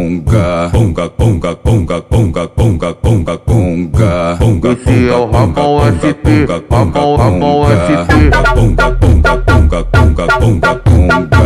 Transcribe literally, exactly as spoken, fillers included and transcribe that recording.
conga, conga, conga, conga, conga, conga, conga, conga, conga. Esse é o Ramon S P, Ramon, Ramon S P. Conga, conga, conga, conga, conga, conga, conga.